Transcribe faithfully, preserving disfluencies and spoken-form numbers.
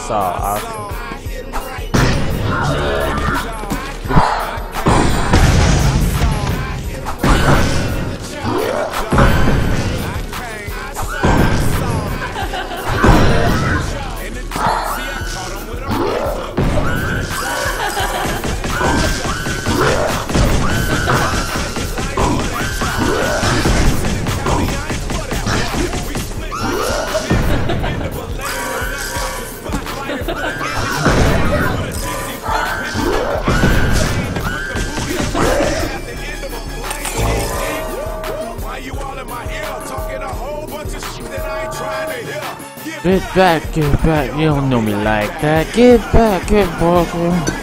saw. Get back, get back, you don't know me like that. Get back, get back.